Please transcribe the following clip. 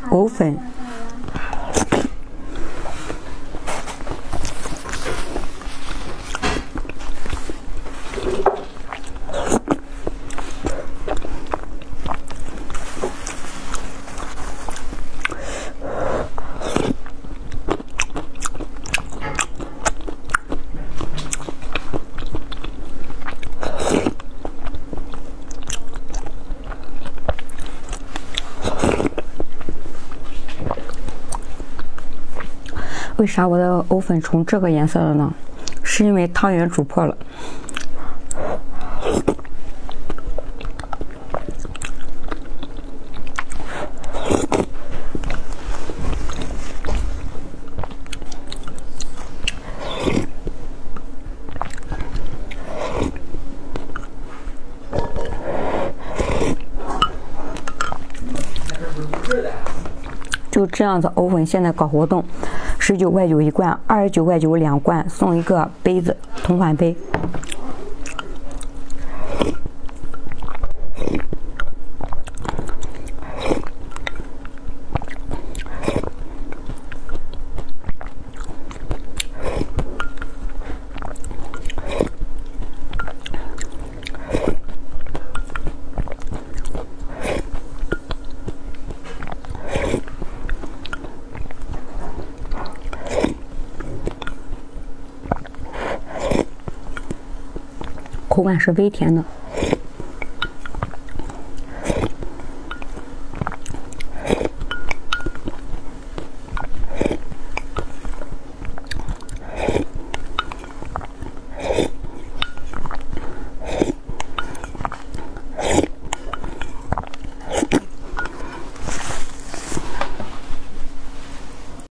藕粉。为啥我的藕粉成这个颜色了呢？是因为汤圆煮破了。就这样子，藕粉现在搞活动，19块9一罐，29块92罐，送一个杯子，同款杯。口感是微甜的。